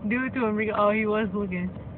Do it to him, Rico. Oh, he was looking.